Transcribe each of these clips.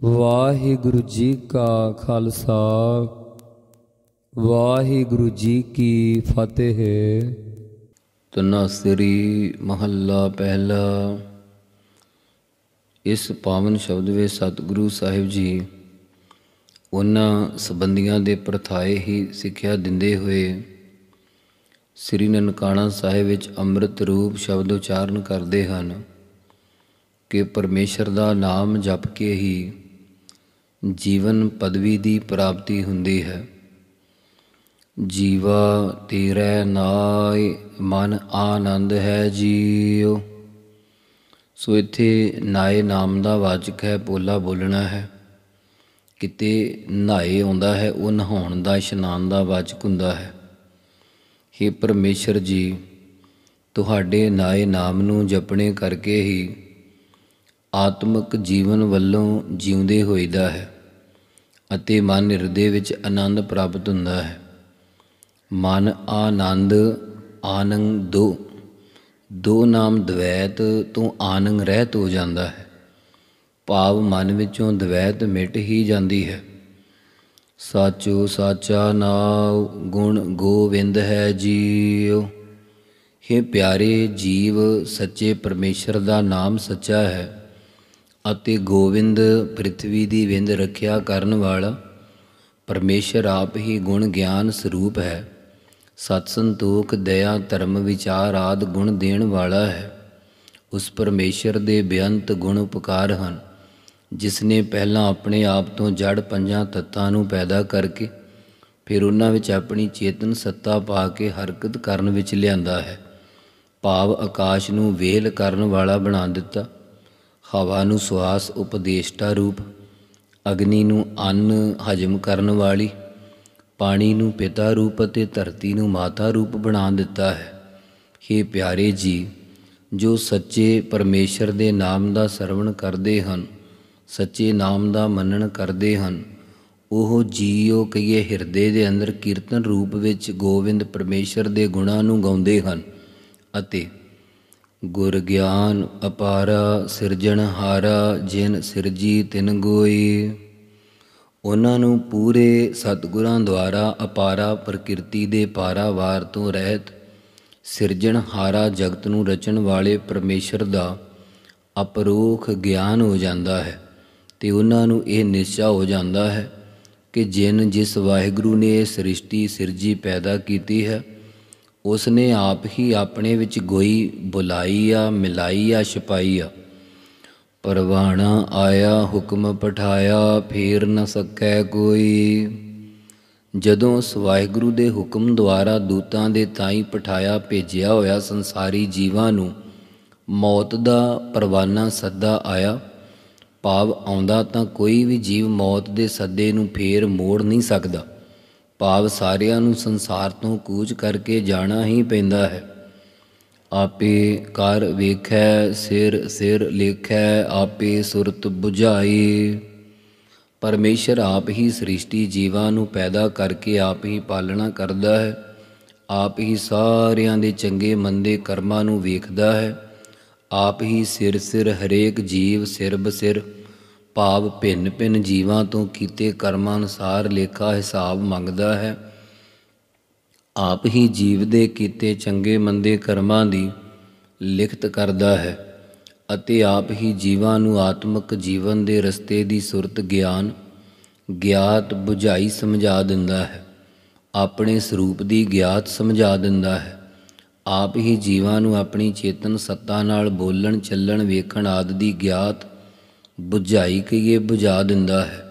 ਵਾਹਿਗੁਰੂ ਜੀ ਕਾ ਖਾਲਸਾ ਵਾਹਿਗੁਰੂ ਜੀ ਕੀ ਫਤਿਹ। ਧਨਾਸਰੀ ਮਹੱਲਾ ਪਹਿਲਾ। ਇਸ ਪਾਵਨ ਸ਼ਬਦ ਵਿੱਚ ਸਤਿਗੁਰੂ ਸਾਹਿਬ ਜੀ ਉਹਨਾਂ ਸੰਬੰਧੀਆਂ ਦੇ ਪ੍ਰਥਾਏ ਹੀ ਸਿੱਖਿਆ ਦਿੰਦੇ ਹੋਏ ਸ੍ਰੀ ਨਨਕਾਣਾ ਸਾਹਿਬ ਵਿੱਚ ਅੰਮ੍ਰਿਤ ਰੂਪ ਸ਼ਬਦ ਉਚਾਰਨ ਕਰਦੇ ਹਨ ਕਿ ਪਰਮੇਸ਼ਰ ਦਾ ਨਾਮ ਜਪ ਕੇ ਹੀ ਜੀਵਨ ਪਦਵੀ ਦੀ ਪ੍ਰਾਪਤੀ ਹੁੰਦੀ ਹੈ। ਜੀਵਾ ਤੇਰੇ ਨਾਇ ਮਨ ਆਨੰਦ ਹੈ ਜੀਓ। ਸੋ ਇੱਥੇ ਨਾਏ ਨਾਮ ਦਾ ਵਾਚਕ ਹੈ, ਪੋਲਾ ਬੋਲਣਾ ਹੈ। ਕਿਤੇ ਨਹਾਏ ਆਉਂਦਾ ਹੈ, ਉਹ ਨਹਾਉਣ ਦਾ ਇਸ਼ਨਾਨ ਦਾ ਵਾਚਕ ਹੁੰਦਾ ਹੈ। ਹੇ ਪਰਮੇਸ਼ਰ ਜੀ, ਤੁਹਾਡੇ ਨਾਏ ਨਾਮ ਨੂੰ ਜਪਣੇ ਕਰਕੇ ਹੀ ਆਤਮਿਕ ਜੀਵਨ ਵੱਲੋਂ ਜਿਉਂਦੇ ਹੋਈਦਾ ਹੈ ਅਤੇ ਮਨ ਹਿਰਦੇ ਵਿੱਚ ਆਨੰਦ ਪ੍ਰਾਪਤ ਹੁੰਦਾ ਹੈ। ਮਨ ਆਨੰਦ ਆਨੰਦ ਦੋ ਨਾਮ ਦਵੈਤ ਤੋਂ ਆਨੰਦ ਰਹਿਤ ਹੋ ਜਾਂਦਾ ਹੈ। ਭਾਵ ਮਨ ਵਿੱਚੋਂ ਦਵੈਤ ਮਿਟ ਹੀ ਜਾਂਦੀ ਹੈ। ਸਾਚੋ ਸਾਚਾ ਨਾਉ ਗੁਣ ਗੋਵਿੰਦ ਹੈ ਜੀਓ। ਹੇ ਪਿਆਰੇ ਜੀਵ, ਸੱਚੇ ਪਰਮੇਸ਼ਰ ਦਾ ਨਾਮ ਸੱਚਾ ਹੈ ਅਤੇ ਗੋਵਿੰਦ ਪ੍ਰਿਥਵੀ ਦੀ ਵਿੰਦ ਰੱਖਿਆ ਕਰਨ ਵਾਲਾ ਪਰਮੇਸ਼ਰ ਆਪ ਹੀ ਗੁਣ ਗਿਆਨ ਸਰੂਪ ਹੈ। ਸਤ ਸੰਤੋਖ ਦਇਆ ਧਰਮ ਵਿਚਾਰ ਆਦਿ ਗੁਣ ਦੇਣ ਵਾਲਾ ਹੈ। ਉਸ ਪਰਮੇਸ਼ਰ ਦੇ ਬੇਅੰਤ ਗੁਣ ਉਪਕਾਰ ਹਨ, ਜਿਸ ਨੇ ਪਹਿਲਾਂ ਆਪਣੇ ਆਪ ਤੋਂ ਜੜ ਪੰਜਾਂ ਤੱਤਾਂ ਨੂੰ ਪੈਦਾ ਕਰਕੇ ਫਿਰ ਉਹਨਾਂ ਵਿੱਚ ਆਪਣੀ ਚੇਤਨ ਸੱਤਾ ਪਾ ਕੇ ਹਰਕਤ ਕਰਨ ਵਿੱਚ ਲਿਆਂਦਾ ਹੈ। ਭਾਵ ਆਕਾਸ਼ ਨੂੰ ਵੇਲ ਕਰਨ ਵਾਲਾ ਬਣਾ ਦਿੱਤਾ, ਹਵਾ ਨੂੰ ਸਵਾਸ ਉਪਦੇਸ਼ਟਾ ਰੂਪ, ਅਗਨੀ ਨੂੰ ਅੰਨ ਹਜਮ ਕਰਨ ਵਾਲੀ, ਪਾਣੀ ਨੂੰ ਪਿਤਾ ਰੂਪ ਅਤੇ ਧਰਤੀ ਨੂੰ ਮਾਤਾ ਰੂਪ ਬਣਾ ਦਿੱਤਾ ਹੈ। ਹੇ ਪਿਆਰੇ ਜੀ, ਜੋ ਸੱਚੇ ਪਰਮੇਸ਼ਰ ਦੇ ਨਾਮ ਦਾ ਸਰਵਣ ਕਰਦੇ ਹਨ, ਸੱਚੇ ਨਾਮ ਦਾ ਮੰਨਣ ਕਰਦੇ ਹਨ, ਉਹ ਜੀਓ ਕਹੀਏ ਹਿਰਦੇ ਦੇ ਅੰਦਰ ਕੀਰਤਨ ਰੂਪ ਵਿੱਚ ਗੋਵਿੰਦ ਪਰਮੇਸ਼ਰ ਦੇ ਗੁਣਾਂ ਨੂੰ ਗਾਉਂਦੇ ਹਨ ਅਤੇ ਗੁਰ ਗਿਆਨ ਅਪਾਰਾ ਸਿਰਜਣਹਾਰਾ ਜਿਨ ਸਿਰਜੀ ਤਿਨ ਗੋਈ। ਉਹਨਾਂ ਨੂੰ ਪੂਰੇ ਸਤਿਗੁਰਾਂ ਦੁਆਰਾ ਅਪਾਰਾ ਪ੍ਰਕਿਰਤੀ ਦੇ ਪਾਰਾਵਾਰ ਤੋਂ ਰਹਿਤ ਸਿਰਜਣਹਾਰਾ ਜਗਤ ਨੂੰ ਰਚਣ ਵਾਲੇ ਪਰਮੇਸ਼ਰ ਦਾ ਅਪਰੋਖ ਗਿਆਨ ਹੋ ਜਾਂਦਾ ਹੈ ਅਤੇ ਉਹਨਾਂ ਨੂੰ ਇਹ ਨਿਸ਼ਚਾ ਹੋ ਜਾਂਦਾ ਹੈ ਕਿ ਜਿਸ ਵਾਹਿਗੁਰੂ ਨੇ ਇਹ ਸ੍ਰਿਸ਼ਟੀ ਸਿਰਜੀ ਪੈਦਾ ਕੀਤੀ ਹੈ, ਉਸ ਨੇ ਆਪ ਹੀ ਆਪਣੇ ਵਿੱਚ ਗੋਈ ਬੁਲਾਈ ਆ, ਮਿਲਾਈ ਆ, ਛਪਾਈ ਆ। ਪਰਵਾਣਾ ਆਇਆ ਹੁਕਮ ਪਠਾਇਆ ਫੇਰ ਨ ਸਕੈ ਕੋਈ। ਜਦੋਂ ਉਸ ਵਾਹਿਗੁਰੂ ਦੇ ਹੁਕਮ ਦੁਆਰਾ ਦੂਤਾਂ ਦੇ ਤਾਈਂ ਪਠਾਇਆ ਭੇਜਿਆ ਹੋਇਆ ਸੰਸਾਰੀ ਜੀਵਾਂ ਨੂੰ ਮੌਤ ਦਾ ਪਰਵਾਨਾ ਸੱਦਾ ਆਇਆ, ਭਾਵ ਆਉਂਦਾ ਤਾਂ ਕੋਈ ਵੀ ਜੀਵ ਮੌਤ ਦੇ ਸੱਦੇ ਨੂੰ ਫੇਰ ਮੋੜ ਨਹੀਂ ਸਕਦਾ। ਭਾਵ ਸਾਰਿਆਂ ਨੂੰ ਸੰਸਾਰ ਤੋਂ ਕੂਚ ਕਰਕੇ ਜਾਣਾ ਹੀ ਪੈਂਦਾ ਹੈ। ਆਪੇ ਕਰ ਵੇਖੈ ਸਿਰ ਸਿਰ ਲੇਖੈ ਆਪੇ ਸੁਰਤ ਬੁਝਾਈ। ਪਰਮੇਸ਼ਰ ਆਪ ਹੀ ਸ੍ਰਿਸ਼ਟੀ ਜੀਵਾਂ ਨੂੰ ਪੈਦਾ ਕਰਕੇ ਆਪ ਹੀ ਪਾਲਣਾ ਕਰਦਾ ਹੈ, ਆਪ ਹੀ ਸਾਰਿਆਂ ਦੇ ਚੰਗੇ ਮੰਦੇ ਕਰਮਾਂ ਨੂੰ ਵੇਖਦਾ ਹੈ, ਆਪ ਹੀ ਸਿਰ ਸਿਰ ਹਰੇਕ ਜੀਵ ਸਿਰ ਬਸਿਰ ਭਾਵ ਭਿੰਨ ਭਿੰਨ ਜੀਵਾਂ ਤੋਂ ਕੀਤੇ ਕਰਮਾਂ ਅਨੁਸਾਰ ਲੇਖਾ ਹਿਸਾਬ ਮੰਗਦਾ ਹੈ। ਆਪ ਹੀ ਜੀਵ ਦੇ ਕੀਤੇ ਚੰਗੇ ਮੰਦੇ ਕਰਮਾਂ ਦੀ ਲਿਖਤ ਕਰਦਾ ਹੈ ਅਤੇ ਆਪ ਹੀ ਜੀਵਾਂ ਨੂੰ ਆਤਮਿਕ ਜੀਵਨ ਦੇ ਰਸਤੇ ਦੀ ਸੁਰਤ ਗਿਆਨ ਗਿਆਤ ਬੁਝਾਈ ਸਮਝਾ ਦਿੰਦਾ ਹੈ, ਆਪਣੇ ਸਰੂਪ ਦੀ ਗਿਆਤ ਸਮਝਾ ਦਿੰਦਾ ਹੈ। ਆਪ ਹੀ ਜੀਵਾਂ ਨੂੰ ਆਪਣੀ ਚੇਤਨ ਸੱਤਾ ਨਾਲ ਬੋਲਣ ਚੱਲਣ ਵੇਖਣ ਆਦਿ ਦੀ ਗਿਆਤ ਬੁਝਾਈ ਕਹੀਏ ਬੁਝਾ ਦਿੰਦਾ ਹੈ।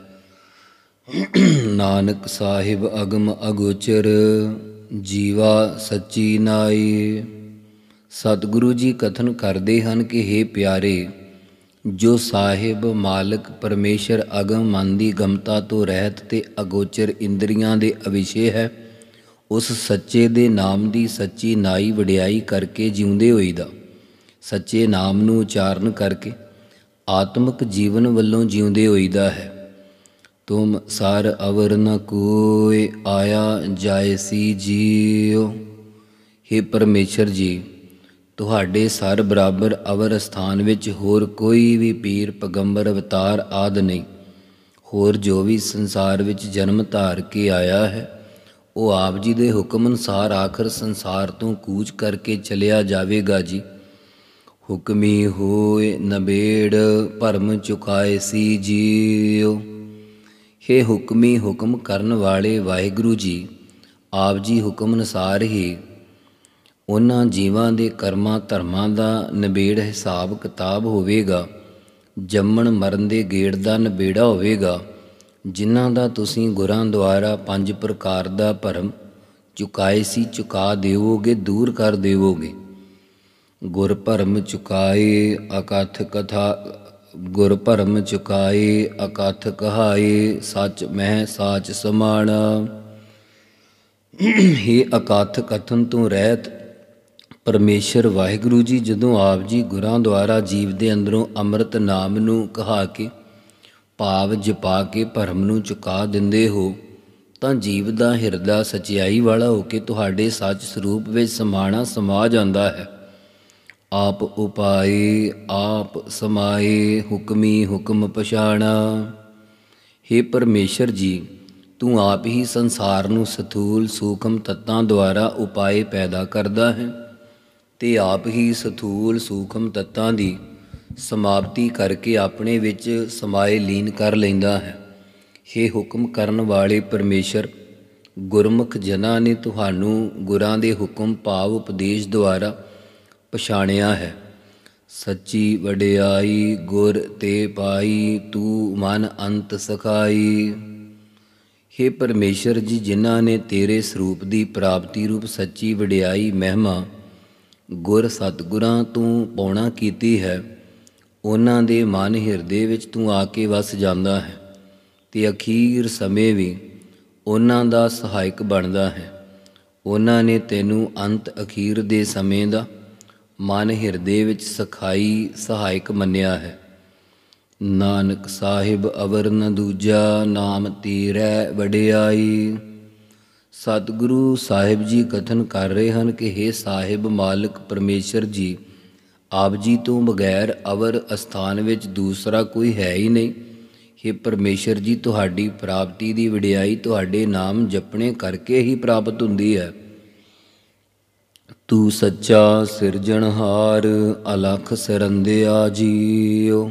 ਨਾਨਕ ਸਾਹਿਬ ਅਗਮ ਅਗੋਚਰ ਜੀਵਾ ਸੱਚੀ ਨਾਈ। ਸਤਿਗੁਰੂ ਜੀ ਕਥਨ ਕਰਦੇ ਹਨ ਕਿ ਹੇ ਪਿਆਰੇ, ਜੋ ਸਾਹਿਬ ਮਾਲਕ ਪਰਮੇਸ਼ਰ ਅਗਮ ਮਨ ਦੀ ਗਮਤਾ ਤੋਂ ਰਹਿਤ ਤੇ ਅਗੋਚਰ ਇੰਦਰੀਆਂ ਦੇ ਅਵਿਸ਼ੇ ਹੈ, ਉਸ ਸੱਚੇ ਦੇ ਨਾਮ ਦੀ ਸੱਚੀ ਨਾਈ ਵਡਿਆਈ ਕਰਕੇ ਜਿਉਂਦੇ ਹੋਈਦਾ, ਸੱਚੇ ਨਾਮ ਨੂੰ ਉਚਾਰਨ ਕਰਕੇ ਆਤਮਿਕ ਜੀਵਨ ਵੱਲੋਂ ਜਿਉਂਦੇ ਹੋਈਦਾ ਹੈ। ਤੁਮ ਸਰ ਅਵਰ ਨ ਕੋਇ ਆਇਆ ਜਾਇਸੀ ਜੀਓ। ਹੇ ਪਰਮੇਸ਼ਰ ਜੀ, ਤੁਹਾਡੇ ਸਰ ਬਰਾਬਰ ਅਵਰ ਸਥਾਨ ਵਿੱਚ ਹੋਰ ਕੋਈ ਵੀ ਪੀਰ ਪੈਗੰਬਰ ਅਵਤਾਰ ਆਦਿ ਨਹੀਂ। ਹੋਰ ਜੋ ਵੀ ਸੰਸਾਰ ਵਿੱਚ ਜਨਮ ਧਾਰ ਕੇ ਆਇਆ ਹੈ, ਉਹ ਆਪ ਜੀ ਦੇ ਹੁਕਮ ਅਨੁਸਾਰ ਆਖਰ ਸੰਸਾਰ ਤੋਂ ਕੂਚ ਕਰਕੇ ਚਲਿਆ ਜਾਵੇਗਾ ਜੀ। ਹੁਕਮੀ ਹੋਏ ਨਬੇੜ ਭਰਮ ਚੁਕਾਏ ਸੀ ਜੀਓ। ਹੇ ਹੁਕਮੀ ਹੁਕਮ ਕਰਨ ਵਾਲੇ ਵਾਹਿਗੁਰੂ ਜੀ, ਆਪ ਜੀ ਹੁਕਮ ਅਨੁਸਾਰ ਹੀ ਉਹਨਾਂ ਜੀਵਾਂ ਦੇ ਕਰਮਾਂ ਧਰਮਾਂ ਦਾ ਨਿਬੇੜ ਹਿਸਾਬ ਕਿਤਾਬ ਹੋਵੇਗਾ। ਜੰਮਣ ਮਰਨ ਦੇ ਗੇੜ ਦਾ ਨਿਬੇੜਾ ਹੋਵੇਗਾ, ਜਿਨ੍ਹਾਂ ਦਾ ਤੁਸੀਂ ਗੁਰਾਂ ਦੁਆਰਾ 5 ਪ੍ਰਕਾਰ ਦਾ ਭਰਮ ਚੁਕਾਏ ਸੀ ਚੁਕਾ ਦੇਵੋਗੇ, ਦੂਰ ਕਰ ਦੇਵੋਗੇ। ਗੁਰ ਭਰਮ ਚੁਕਾਏ ਅਕਥ ਕਥਾ, ਗੁਰ ਭਰਮ ਚੁਕਾਏ ਅਕਥ ਕਹਾਏ, ਸੱਚ ਮਹਿ ਸਾਚ ਸਮਾਣਾ। ਹੇ ਅਕਥ ਕਥਨ ਤੋਂ ਰਹਿਤ ਪਰਮੇਸ਼ਰ ਵਾਹਿਗੁਰੂ ਜੀ, ਜਦੋਂ ਆਪ ਜੀ ਗੁਰਾਂ ਦੁਆਰਾ ਜੀਵ ਦੇ ਅੰਦਰੋਂ ਅੰਮ੍ਰਿਤ ਨਾਮ ਨੂੰ ਕਹਾ ਕੇ ਭਾਵ ਜਪਾ ਕੇ ਭਰਮ ਨੂੰ ਚੁਕਾ ਦਿੰਦੇ ਹੋ, ਤਾਂ ਜੀਵ ਦਾ ਹਿਰਦਾ ਸਚਿਆਈ ਵਾਲਾ ਹੋ ਕੇ ਤੁਹਾਡੇ ਸੱਚ ਸਰੂਪ ਵਿੱਚ ਸਮਾਣਾ ਸਮਾ ਜਾਂਦਾ ਹੈ। ਆਪ ਉਪਾਏ ਆਪ ਸਮਾਏ, ਹੁਕਮੀ ਹੁਕਮ ਪਛਾਣਾ। ਹੇ ਪਰਮੇਸ਼ਰ ਜੀ, ਤੂੰ ਆਪ ਹੀ ਸੰਸਾਰ ਨੂੰ ਸਥੂਲ ਸੂਖਮ ਤੱਤਾਂ ਦੁਆਰਾ ਉਪਾਏ ਪੈਦਾ ਕਰਦਾ ਹੈ ਤੇ ਆਪ ਹੀ ਸਥੂਲ ਸੂਖਮ ਤੱਤਾਂ ਦੀ ਸਮਾਪਤੀ ਕਰਕੇ ਆਪਣੇ ਵਿੱਚ ਸਮਾਏ ਲੀਨ ਕਰ ਲੈਂਦਾ ਹੈ। ਹੇ ਹੁਕਮ ਕਰਨ ਵਾਲੇ ਪਰਮੇਸ਼ਰ, ਗੁਰਮੁਖ ਜਨਾਂ ਨੇ ਤੁਹਾਨੂੰ ਗੁਰਾਂ ਦੇ ਹੁਕਮ ਭਾਵ ਉਪਦੇਸ਼ ਦੁਆਰਾ ਪਛਾਣਿਆ ਹੈ। ਸੱਚੀ ਵਡਿਆਈ ਗੁਰ ਤੇ ਪਾਈ, ਤੂੰ ਮਨ ਅੰਤ ਸਖਾਈ। ਹੇ ਪਰਮੇਸ਼ਰ ਜੀ, ਜਿਨ੍ਹਾਂ ਨੇ ਤੇਰੇ ਸਰੂਪ ਦੀ ਪ੍ਰਾਪਤੀ ਰੂਪ ਸੱਚੀ ਵਡਿਆਈ ਮਹਿਮਾ ਗੁਰ ਸਤਿਗੁਰਾਂ ਤੋਂ ਪਾਉਣਾ ਕੀਤੀ ਹੈ, ਉਹਨਾਂ ਦੇ ਮਨ ਹਿਰਦੇ ਵਿੱਚ ਤੂੰ ਆ ਕੇ ਵਸ ਜਾਂਦਾ ਹੈ ਤੇ ਅਖੀਰ ਸਮੇਂ ਵੀ ਉਹਨਾਂ ਦਾ ਸਹਾਇਕ ਬਣਦਾ ਹੈ। ਉਹਨਾਂ ਨੇ ਤੈਨੂੰ ਅੰਤ ਅਖੀਰ ਦੇ ਸਮੇਂ ਦਾ ਮਨ ਹਿਰਦੇ ਵਿੱਚ ਸਖਾਈ ਸਹਾਇਕ ਮੰਨਿਆ ਹੈ। ਨਾਨਕ ਸਾਹਿਬ ਅਵਰ ਨ ਦੂਜਾ, ਨਾਮ ਤੇਰੈ ਵਡਿਆਈ। ਸਤਿਗੁਰੂ ਸਾਹਿਬ ਜੀ ਕਥਨ ਕਰ ਰਹੇ ਹਨ ਕਿ ਹੇ ਸਾਹਿਬ ਮਾਲਕ ਪਰਮੇਸ਼ਰ ਜੀ, ਆਪ ਜੀ ਤੋਂ ਬਗੈਰ ਅਵਰ ਅਸਥਾਨ ਵਿੱਚ ਦੂਸਰਾ ਕੋਈ ਹੈ ਹੀ ਨਹੀਂ। ਹੇ ਪਰਮੇਸ਼ਰ ਜੀ, ਤੁਹਾਡੀ ਪ੍ਰਾਪਤੀ ਦੀ ਵਡਿਆਈ ਤੁਹਾਡੇ ਨਾਮ ਜਪਣੇ ਕਰਕੇ ਹੀ ਪ੍ਰਾਪਤ ਹੁੰਦੀ ਹੈ। ਤੂੰ ਸੱਚਾ ਸਿਰਜਣਹਾਰ, ਅਲਖ ਸਰੰਦਿਆ ਜੀਓ।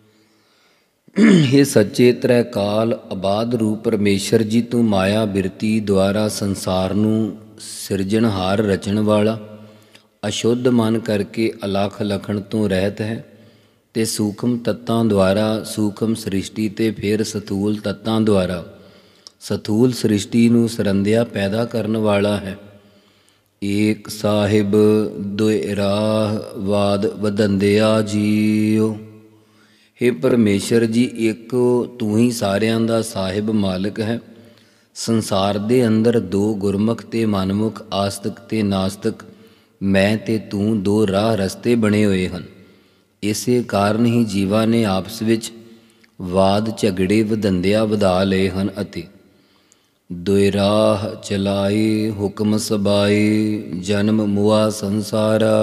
ਹੇ ਸੱਚੇ ਤ੍ਰੈ ਕਾਲ ਆਬਾਦ ਰੂਪ ਪਰਮੇਸ਼ਰ ਜੀ, ਤੂੰ ਮਾਇਆ ਬਿਰਤੀ ਦੁਆਰਾ ਸੰਸਾਰ ਨੂੰ ਸਿਰਜਣਹਾਰ ਰਚਣ ਵਾਲਾ ਅਸ਼ੁੱਧ ਮਨ ਕਰਕੇ ਅਲਖ ਲਖਣ ਤੋਂ ਰਹਿਤ ਹੈ ਤੇ ਸੂਖਮ ਤੱਤਾਂ ਦੁਆਰਾ ਸੂਖਮ ਸ੍ਰਿਸ਼ਟੀ ਤੇ ਫਿਰ ਸਥੂਲ ਤੱਤਾਂ ਦੁਆਰਾ ਸਥੂਲ ਸ੍ਰਿਸ਼ਟੀ ਨੂੰ ਸਰੰਦਿਆ ਪੈਦਾ ਕਰਨ ਵਾਲਾ ਹੈ। ਏਕ ਸਾਹਿਬ ਦੁਇ ਰਾਹ ਵਾਦ ਵਧੰਦਿਆ ਜੀਓ। ਹੇ ਪਰਮੇਸ਼ਰ ਜੀ, ਇੱਕ ਤੂੰ ਹੀ ਸਾਰਿਆਂ ਦਾ ਸਾਹਿਬ ਮਾਲਕ ਹੈ। ਸੰਸਾਰ ਦੇ ਅੰਦਰ ਦੋ ਗੁਰਮੁਖ ਤੇ ਮਨਮੁਖ, ਆਸਤਕ ਤੇ ਨਾਸਤਕ, ਮੈਂ ਤੇ ਤੂੰ ਦੋ ਰਾਹ ਰਸਤੇ ਬਣੇ ਹੋਏ ਹਨ। ਇਸੇ ਕਾਰਨ ਹੀ ਜੀਵਾਂ ਨੇ ਆਪਸ ਵਿੱਚ ਵਾਦ ਝਗੜੇ ਵਧੰਦਿਆ ਵਧਾ ਲਏ ਹਨ ਅਤੇ ਦੁਇ ਰਾਹ ਚਲਾਏ ਹੁਕਮ ਸਬਾਏ, ਜਨਮ ਮੁਆ ਸੰਸਾਰਾ।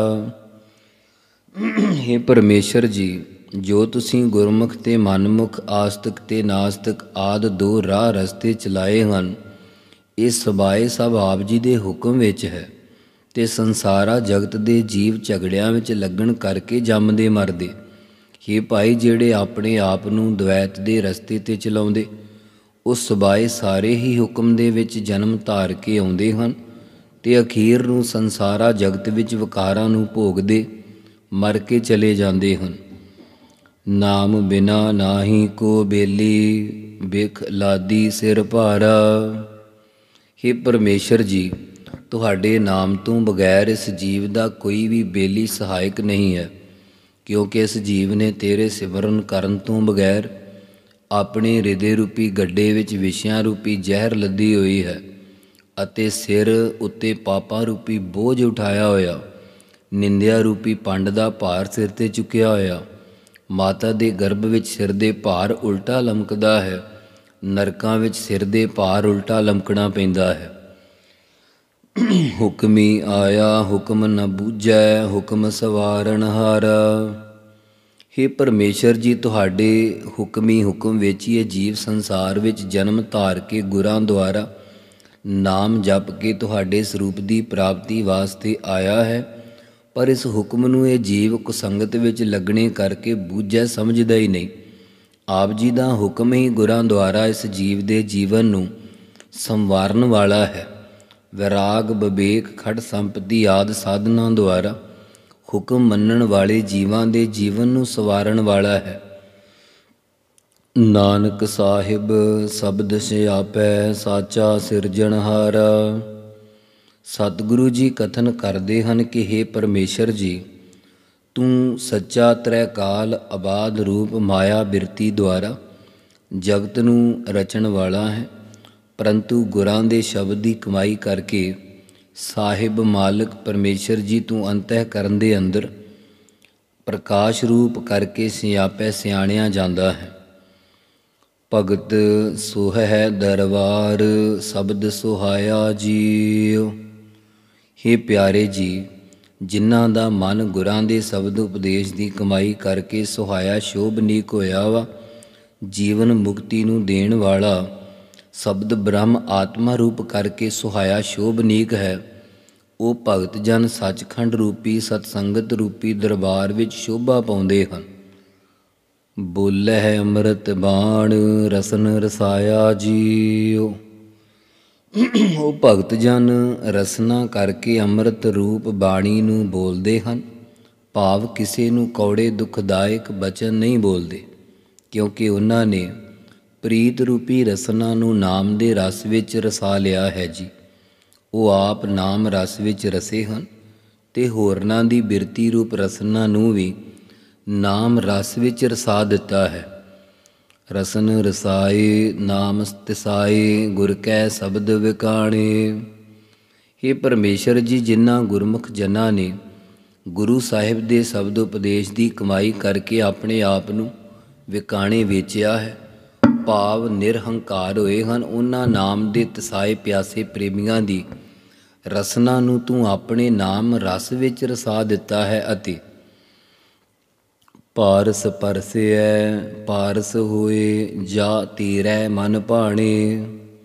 ਹੇ ਪਰਮੇਸ਼ਰ ਜੀ, ਜੋ ਤੁਸੀਂ ਗੁਰਮੁਖ ਤੇ ਮਨਮੁਖ, ਆਸਤਕ ਤੇ ਨਾਸਤਕ ਆਦਿ ਦੋ ਰਾਹ ਰਸਤੇ ਚਲਾਏ ਹਨ, ਇਹ ਸਬਾਏ ਸਭ ਆਪ ਜੀ ਦੇ ਹੁਕਮ ਵਿੱਚ ਹੈ ਤੇ ਸੰਸਾਰਾ ਜਗਤ ਦੇ ਜੀਵ ਝਗੜਿਆਂ ਵਿੱਚ ਲੱਗਣ ਕਰਕੇ ਜੰਮਦੇ ਮਰਦੇ। ਹੇ ਭਾਈ, ਜਿਹੜੇ ਆਪਣੇ ਆਪ ਨੂੰ ਦਵੈਤ ਦੇ ਰਸਤੇ 'ਤੇ ਚਲਾਉਂਦੇ, ਉਹ ਸਬਾਏ ਸਾਰੇ ਹੀ ਹੁਕਮ ਦੇ ਵਿੱਚ ਜਨਮ ਧਾਰ ਕੇ ਆਉਂਦੇ ਹਨ ਤੇ ਅਖੀਰ ਨੂੰ ਸੰਸਾਰਾ ਜਗਤ ਵਿੱਚ ਵਿਕਾਰਾਂ ਨੂੰ ਭੋਗਦੇ ਮਰ ਕੇ ਚਲੇ ਜਾਂਦੇ ਹਨ। ਨਾਮ ਬਿਨਾ ਨਾਹੀ ਕੋ ਬੇਲੀ, ਬਿਖ ਲਾਦੀ ਸਿਰ ਭਾਰਾ। ਹੇ ਪਰਮੇਸ਼ਰ ਜੀ, ਤੁਹਾਡੇ ਨਾਮ ਤੋਂ ਬਗੈਰ ਇਸ ਜੀਵ ਦਾ ਕੋਈ ਵੀ ਬੇਲੀ ਸਹਾਇਕ ਨਹੀਂ ਹੈ, ਕਿਉਂਕਿ ਇਸ ਜੀਵ ਨੇ ਤੇਰੇ ਸਿਮਰਨ ਕਰਨ ਤੋਂ ਬਗੈਰ ਆਪਣੇ ਹਿਰਦੇ ਰੂਪੀ ਗੱਡੇ ਵਿੱਚ ਵਿਸ਼ਿਆਂ ਰੂਪੀ ਜ਼ਹਿਰ ਲੱਦੀ ਹੋਈ ਹੈ ਅਤੇ ਸਿਰ ਉੱਤੇ ਪਾਪਾਂ ਰੂਪੀ ਬੋਝ ਉਠਾਇਆ ਹੋਇਆ, ਨਿੰਦਿਆ ਰੂਪੀ ਪੰਡ ਦਾ ਭਾਰ ਸਿਰ 'ਤੇ ਚੁੱਕਿਆ ਹੋਇਆ। ਮਾਤਾ ਦੇ ਗਰਭ ਵਿੱਚ ਸਿਰ ਦੇ ਭਾਰ ਉਲਟਾ ਲਮਕਦਾ ਹੈ, ਨਰਕਾਂ ਵਿੱਚ ਸਿਰ ਦੇ ਭਾਰ ਉਲਟਾ ਲਮਕਣਾ ਪੈਂਦਾ ਹੈ। ਹੁਕਮੀ ਆਇਆ ਹੁਕਮ ਨ ਬੂਝੈ, ਹੁਕਮ ਸਵਾਰਨ ਹਾਰਾ। ਹੇ ਪਰਮੇਸ਼ਰ ਜੀ, ਤੁਹਾਡੇ ਹੁਕਮੀ ਹੁਕਮ ਵਿੱਚ ਇਹ ਜੀਵ ਸੰਸਾਰ ਵਿੱਚ ਜਨਮ ਧਾਰ ਕੇ ਗੁਰਾਂ ਦੁਆਰਾ ਨਾਮ ਜਪ ਕੇ ਤੁਹਾਡੇ ਸਰੂਪ ਦੀ ਪ੍ਰਾਪਤੀ ਵਾਸਤੇ ਆਇਆ ਹੈ। ਪਰ ਇਸ ਹੁਕਮ ਨੂੰ ਇਹ ਜੀਵ ਕੁਸੰਗਤ ਵਿੱਚ ਲੱਗਣੇ ਕਰਕੇ ਬੂਝੈ ਸਮਝਦਾ ਹੀ ਨਹੀਂ। ਆਪ ਜੀ ਦਾ ਹੁਕਮ ਹੀ ਗੁਰਾਂ ਦੁਆਰਾ ਇਸ ਜੀਵ ਦੇ ਜੀਵਨ ਨੂੰ ਸੰਵਾਰਨ ਵਾਲਾ ਹੈ। ਵਿਰਾਗ, ਵਿਵੇਕ, ਖੜ ਸੰਪਤੀ ਆਦਿ ਸਾਧਨਾਂ ਦੁਆਰਾ ਹੁਕਮ ਮੰਨਣ ਵਾਲੇ ਜੀਵਾਂ ਦੇ ਜੀਵਨ ਨੂੰ ਸੰਵਾਰਨ ਵਾਲਾ ਹੈ। ਨਾਨਕ ਸਾਹਿਬ ਸ਼ਬਦ ਸਿਆਪੈ ਸਾਚਾ ਸਿਰਜਣਹਾਰਾ। ਸਤਿਗੁਰੂ ਜੀ ਕਥਨ ਕਰਦੇ ਹਨ ਕਿ ਹੇ ਪਰਮੇਸ਼ਰ ਜੀ, ਤੂੰ ਸੱਚਾ ਤ੍ਰੈਕਾਲ ਆਬਾਦ ਰੂਪ ਮਾਇਆ ਬਿਰਤੀ ਦੁਆਰਾ ਜਗਤ ਨੂੰ ਰਚਣ ਵਾਲਾ ਹੈ। ਪਰੰਤੂ ਗੁਰਾਂ ਦੇ ਸ਼ਬਦ ਦੀ ਕਮਾਈ ਕਰਕੇ ਸਾਹਿਬ ਮਾਲਕ ਪਰਮੇਸ਼ਰ ਜੀ ਤੂੰ ਅੰਤਹਿਕਰਨ ਦੇ ਅੰਦਰ ਪ੍ਰਕਾਸ਼ ਰੂਪ ਕਰਕੇ ਸਿਆਪੈ ਸਿਆਣਿਆ ਜਾਂਦਾ ਹੈ। ਭਗਤ ਸੁਹੈ ਦਰਬਾਰ ਸ਼ਬਦ ਸੁਹਾਇਆ ਜੀਉ। ਹੇ ਪਿਆਰੇ ਜੀ, ਜਿਨ੍ਹਾਂ ਦਾ ਮਨ ਗੁਰਾਂ ਦੇ ਸ਼ਬਦ ਉਪਦੇਸ਼ ਦੀ ਕਮਾਈ ਕਰਕੇ ਸੁਹਾਇਆ ਸ਼ੋਭਨੀਕ ਹੋਇਆ ਵਾ, ਜੀਵਨ ਮੁਕਤੀ ਨੂੰ ਦੇਣ ਵਾਲਾ ਸ਼ਬਦ ਬ੍ਰਹਮ ਆਤਮਾ ਰੂਪ ਕਰਕੇ ਸੁਹਾਇਆ ਸ਼ੋਭਨੀਕ ਹੈ, ਉਹ ਭਗਤ ਜਨ ਸੱਚਖੰਡ ਰੂਪੀ ਸਤਸੰਗਤ ਰੂਪੀ ਦਰਬਾਰ ਵਿੱਚ ਸ਼ੋਭਾ ਪਾਉਂਦੇ ਹਨ। ਬੋਲੇ ਅੰਮ੍ਰਿਤ ਬਾਣ ਰਸਨ ਰਸਾਇਆ ਜੀਉ। ਉਹ ਭਗਤ ਜਨ ਰਸਨਾ ਕਰਕੇ ਅੰਮ੍ਰਿਤ ਰੂਪ ਬਾਣੀ ਨੂੰ ਬੋਲਦੇ ਹਨ। ਭਾਵ ਕਿਸੇ ਨੂੰ ਕੌੜੇ ਦੁਖਦਾਇਕ ਬਚਨ ਨਹੀਂ ਬੋਲਦੇ, ਕਿਉਂਕਿ ਉਹਨਾਂ ਨੇ ਪ੍ਰੀਤ ਰੂਪੀ ਰਸਨਾ ਨੂੰ ਨਾਮ ਦੇ ਰਸ ਵਿੱਚ ਰਸਾ ਲਿਆ ਹੈ ਜੀ। ਉਹ ਆਪ ਨਾਮ ਰਸ ਵਿੱਚ ਰਸੇ ਹਨ ਤੇ ਹੋਰਨਾਂ ਦੀ ਬਿਰਤੀ ਰੂਪ ਰਸਨਾ ਨੂੰ ਵੀ ਨਾਮ ਰਸ ਵਿੱਚ ਰਸਾ ਦਿੱਤਾ ਹੈ। ਰਸਨ ਰਸਾਏ ਨਾਮ ਤਿਸਾਏ ਗੁਰ ਕੈ ਸ਼ਬਦ ਵਿਕਾਣੇ। ਹੇ ਪਰਮੇਸ਼ਰ ਜੀ, ਜਿਨ੍ਹਾਂ ਗੁਰਮੁਖ ਜਨਾਂ ਨੇ ਗੁਰੂ ਸਾਹਿਬ ਦੇ ਸ਼ਬਦ ਉਪਦੇਸ਼ ਦੀ ਕਮਾਈ ਕਰਕੇ ਆਪਣੇ ਆਪ ਨੂੰ ਵਿਕਾਣੇ ਵੇਚਿਆ ਹੈ, ਭਾਵ ਨਿਰਹੰਕਾਰ ਹੋਏ ਹਨ, ਉਹਨਾਂ ਨਾਮ ਦੇ ਤਸਾਏ ਪਿਆਸੇ ਪ੍ਰੇਮੀਆਂ ਦੀ ਰਸਨਾ ਨੂੰ ਤੂੰ ਆਪਣੇ ਨਾਮ ਰਸ ਵਿੱਚ ਰਸਾ ਦਿੱਤਾ ਹੈ ਅਤੇ ਪਾਰਸ ਪਰਸਿਐ ਪਾਰਸ ਹੋਏ ਜਾ ਤੇਰੈ ਮਨ ਭਾਣੇ।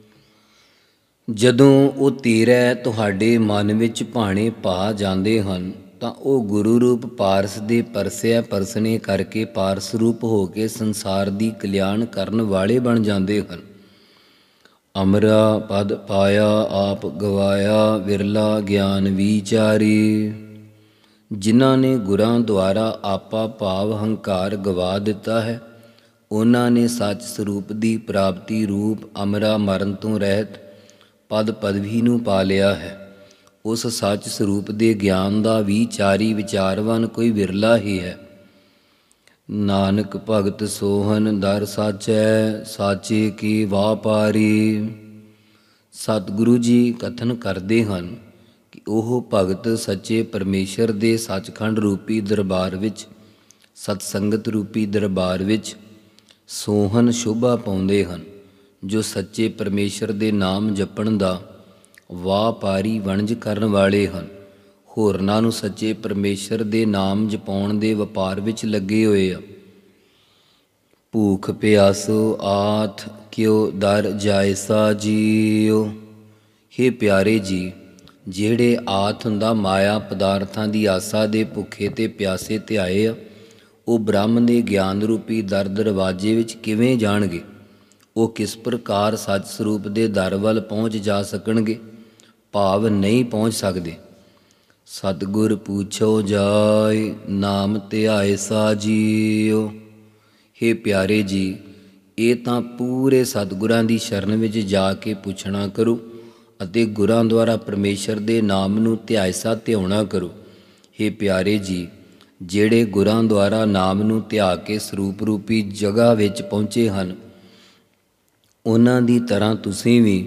ਜਦੋਂ ਉਹ ਤੇਰੈ ਤੁਹਾਡੇ ਮਨ ਵਿੱਚ ਭਾਣੇ ਭਾ ਜਾਂਦੇ ਹਨ ਤਾਂ ਉਹ ਗੁਰੂ ਰੂਪ ਪਾਰਸ ਦੇ ਪਰਸਿਆ ਪਰਸਣੇ ਕਰਕੇ ਪਾਰਸ ਰੂਪ ਹੋ ਕੇ ਸੰਸਾਰ ਦੀ ਕਲਿਆਣ ਕਰਨ ਵਾਲੇ ਬਣ ਜਾਂਦੇ ਹਨ। ਅਮਰਾ ਪਦ ਪਾਇਆ ਆਪ ਗਵਾਇਆ ਵਿਰਲਾ ਗਿਆਨ ਵਿਚਾਰੀ। ਜਿਨ੍ਹਾਂ ਨੇ ਗੁਰਾਂ ਦੁਆਰਾ ਆਪਾ ਭਾਵ ਹੰਕਾਰ ਗਵਾ ਦਿੱਤਾ ਹੈ, ਉਹਨਾਂ ਨੇ ਸੱਚ ਸਰੂਪ ਦੀ ਪ੍ਰਾਪਤੀ ਰੂਪ ਅਮਰਾ ਮਰਨ ਤੋਂ ਰਹਿਤ ਪਦ ਪਦਵੀ ਨੂੰ ਪਾ ਲਿਆ ਹੈ। ਉਸ ਸੱਚ ਸਰੂਪ ਦੇ ਗਿਆਨ ਦਾ ਵਿਚਾਰੀ ਵਿਚਾਰਵਾਨ ਕੋਈ ਵਿਰਲਾ ਹੀ ਹੈ। ਨਾਨਕ ਭਗਤ ਸੋਹਨ ਦਰ ਸਾਚੈ ਸਾਚੇ ਕੀ ਵਾਪਾਰੀ। ਸਤਿਗੁਰੂ ਜੀ ਕਥਨ ਕਰਦੇ ਹਨ ਕਿ ਉਹ ਭਗਤ ਸੱਚੇ ਪਰਮੇਸ਼ਰ ਦੇ ਸੱਚਖੰਡ ਰੂਪੀ ਦਰਬਾਰ ਵਿੱਚ, ਸਤਸੰਗਤ ਰੂਪੀ ਦਰਬਾਰ ਵਿੱਚ ਸੋਹਨ ਸ਼ੋਭਾ ਪਾਉਂਦੇ ਹਨ, ਜੋ ਸੱਚੇ ਪਰਮੇਸ਼ਰ ਦੇ ਨਾਮ ਜਪਣ ਦਾ ਵਾਪਾਰੀ ਵਣਜ ਕਰਨ ਵਾਲੇ ਹਨ। ਹੋਰਨਾਂ ਨੂੰ ਸੱਚੇ ਪਰਮੇਸ਼ਰ ਦੇ ਨਾਮ ਜਪਾਉਣ ਦੇ ਵਪਾਰ ਵਿੱਚ ਲੱਗੇ ਹੋਏ ਆ। ਭੂਖ ਪਿਆਸੋ ਆਥ ਕਿਉ ਦਰ ਜਾਇਸਾ ਜੀਉ। ਹੇ ਪਿਆਰੇ ਜੀ, ਜਿਹੜੇ ਆਥ ਹੁੰਦਾ ਮਾਇਆ ਪਦਾਰਥਾਂ ਦੀ ਆਸਾ ਦੇ ਭੁੱਖੇ ਤੇ ਪਿਆਸੇ ਧਿਆਏ ਆ, ਉਹ ਬ੍ਰਹਮ ਦੇ ਗਿਆਨ ਰੂਪੀ ਦਰ ਦਰਵਾਜ਼ੇ ਵਿੱਚ ਕਿਵੇਂ ਜਾਣਗੇ? ਉਹ ਕਿਸ ਪ੍ਰਕਾਰ ਸੱਚ ਸਰੂਪ ਦੇ ਦਰ ਵੱਲ ਪਹੁੰਚ ਜਾ ਸਕਣਗੇ? ਭਾਵ ਨਹੀਂ ਪਹੁੰਚ ਸਕਦੇ। ਸਤਿਗੁਰ ਪੁੱਛੋ ਜਾਇ ਨਾਮ ਧਿਆਏ ਸਾ ਜੀਉ। ਹੇ ਪਿਆਰੇ ਜੀ, ਇਹ ਤਾਂ ਪੂਰੇ ਸਤਿਗੁਰਾਂ ਦੀ ਸ਼ਰਨ ਵਿੱਚ ਜਾ ਕੇ ਪੁੱਛਣਾ ਕਰੋ ਅਤੇ ਗੁਰਾਂ ਦੁਆਰਾ ਪਰਮੇਸ਼ਰ ਦੇ ਨਾਮ ਨੂੰ ਧਿਆਇਸਾ ਧਿਆਉਣਾ ਕਰੋ। ਹੇ ਪਿਆਰੇ ਜੀ, ਜਿਹੜੇ ਗੁਰਾਂ ਦੁਆਰਾ ਨਾਮ ਨੂੰ ਧਿਆ ਕੇ ਸਰੂਪ ਰੂਪੀ ਜਗ੍ਹਾ ਵਿੱਚ ਪਹੁੰਚੇ ਹਨ, ਉਹਨਾਂ ਦੀ ਤਰ੍ਹਾਂ ਤੁਸੀਂ ਵੀ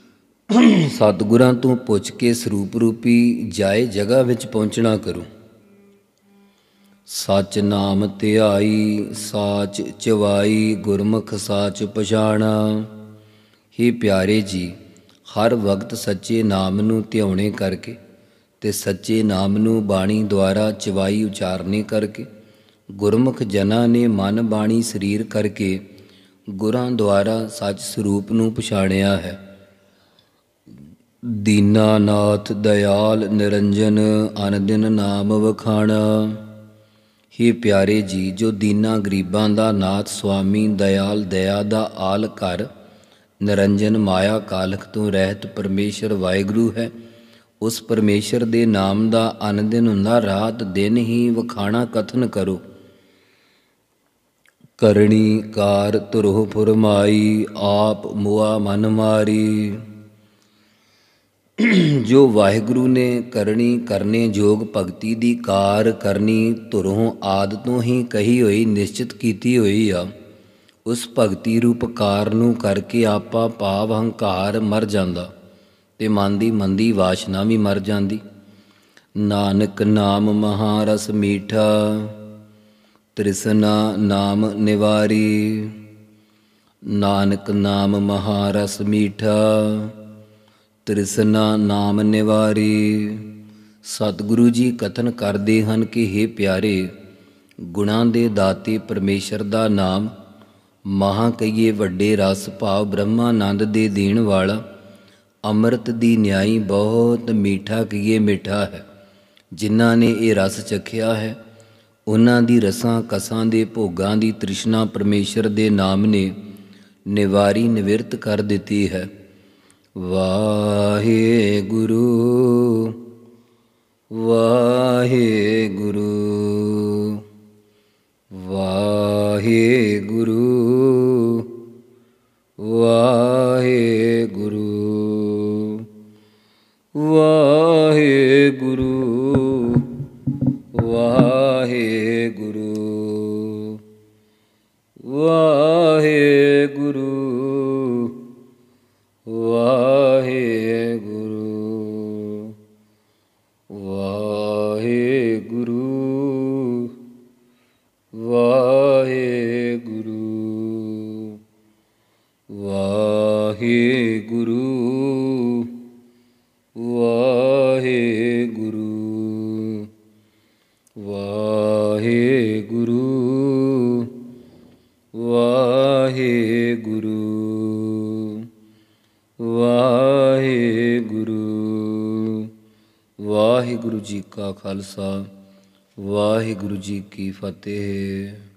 ਸਤਿਗੁਰਾਂ ਤੋਂ ਪੁੱਛ ਕੇ ਸਰੂਪ ਰੂਪੀ ਜਾਏ ਜਗ੍ਹਾ ਵਿੱਚ ਪਹੁੰਚਣਾ ਕਰੋ। ਸੱਚ ਨਾਮ ਧਿਆਈ ਸਾਚ ਚਵਾਈ ਗੁਰਮੁਖ ਸਾਚ ਪਛਾਣਾ। ਹੇ ਪਿਆਰੇ ਜੀ, ਹਰ ਵਕਤ ਸੱਚੇ ਨਾਮ ਨੂੰ ਧਿਆਉਣੇ ਕਰਕੇ ਤੇ ਸੱਚੇ ਨਾਮ ਨੂੰ ਬਾਣੀ ਦੁਆਰਾ ਚਵਾਈ ਉਚਾਰਨੇ ਕਰਕੇ ਗੁਰਮੁਖ ਜਨਾਂ ਨੇ ਮਨ ਬਾਣੀ ਸਰੀਰ ਕਰਕੇ ਗੁਰਾਂ ਦੁਆਰਾ ਸੱਚ ਸਰੂਪ ਨੂੰ ਪਛਾਣਿਆ ਹੈ। ਦੀਨਾਨਾਥ ਦਇਆਲ ਨਿਰੰਜਨ ਅਨ ਦਿਨ ਨਾਮ ਵਖਾਣਾ। ਹੇ ਪਿਆਰੇ ਜੀ, ਜੋ ਦੀਨਾ ਗਰੀਬਾਂ ਦਾ ਨਾਥ ਸੁਆਮੀ, ਦਇਆਲ ਦਇਆ ਦਾ ਆਲ ਘਰ, ਨਿਰੰਜਨ ਮਾਇਆ ਕਾਲਖ ਤੋਂ ਰਹਿਤ ਪਰਮੇਸ਼ਰ ਵਾਹਿਗੁਰੂ ਹੈ, ਉਸ ਪਰਮੇਸ਼ਰ ਦੇ ਨਾਮ ਦਾ ਅਨ ਦਿਨ ਹੁੰਦਾ ਰਾਤ ਦਿਨ ਹੀ ਵਖਾਣਾ ਕਥਨ ਕਰੋ। ਕਰਣੀ ਕਾਰ ਧੁਰਹੁ ਫੁਰਮਾਈ, ਆਪ ਮੁਆ ਮਨ ਮਾਰੀ। ਜੋ ਵਾਹਿਗੁਰੂ ਨੇ ਕਰਨੀ ਕਰਨੇ ਯੋਗ ਭਗਤੀ ਦੀ ਕਾਰ ਕਰਨੀ ਧੁਰੋਂ ਆਦਿ ਤੋਂ ਹੀ ਕਹੀ ਹੋਈ ਨਿਸ਼ਚਿਤ ਕੀਤੀ ਹੋਈ ਆ, ਉਸ ਭਗਤੀ ਰੂਪ ਕਾਰ ਨੂੰ ਕਰਕੇ ਆਪਾ ਭਾਵ ਹੰਕਾਰ ਮਰ ਜਾਂਦਾ ਤੇ ਮਨ ਦੀ ਮੰਦੀ ਵਾਸ਼ਨਾ ਵੀ ਮਰ ਜਾਂਦੀ। ਨਾਨਕ ਨਾਮ ਮਹਾਰਸ ਮੀਠਾ, ਤ੍ਰਿਸ਼ਨਾ ਨਾਮ ਨਿਵਾਰੀ। ਨਾਨਕ ਨਾਮ ਮਹਾਰਸ ਮੀਠਾ, ਤ੍ਰਿਸ਼ਨਾ ਨਾਮ ਨਿਵਾਰੀ। ਸਤਿਗੁਰੂ ਜੀ ਕਥਨ ਕਰਦੇ ਹਨ ਕਿ ਹੇ ਪਿਆਰੇ, ਗੁਣਾਂ ਦੇ ਦਾਤੇ ਪਰਮੇਸ਼ਰ ਦਾ ਨਾਮ ਮਹਾਂ ਕਹੀਏ ਵੱਡੇ ਰਸ ਭਾਵ ਬ੍ਰਹਮਾਨੰਦ ਦੇ ਦੇਣ ਵਾਲਾ, ਅੰਮ੍ਰਿਤ ਦੀ ਨਿਆਈ ਬਹੁਤ ਮੀਠਾ ਕਹੀਏ ਮਿੱਠਾ ਹੈ। ਜਿਨ੍ਹਾਂ ਨੇ ਇਹ ਰਸ ਚਖਿਆ ਹੈ, ਉਹਨਾਂ ਦੀ ਰਸਾਂ ਕਸਾਂ ਦੇ ਭੋਗਾਂ ਦੀ ਤ੍ਰਿਸ਼ਨਾ ਪਰਮੇਸ਼ਰ ਦੇ ਨਾਮ ਨੇ ਨਿਵਾਰੀ ਨਿਵਰਤ ਕਰ ਦਿੱਤੀ ਹੈ। ਵਾਹਿਗੁਰੂ ਵਾਹਿਗੁਰੂ ਵਾਹਿਗੁਰੂ ਵਾਹਿਗੁਰੂ ਵਾਹਿਗੁਰੂ ਵਾਹਿਗੁਰੂ ਵਾਹਿਗੁਰੂ ਵਾਹਿਗੁਰੂ ਵਾਹਿਗੁਰੂ ਵਾਹਿਗੁਰੂ ਵਾਹਿਗੁਰੂ ਵਾਹਿਗੁਰੂ ਵਾਹਿਗੁਰੂ ਵਾਹਿਗੁਰੂ ਵਾਹਿਗੁਰੂ। ਵਾਹਿਗੁਰੂ ਜੀ ਕਾ ਖਾਲਸਾ, ਵਾਹਿਗੁਰੂ ਜੀ ਕੀ ਫਤਿਹ।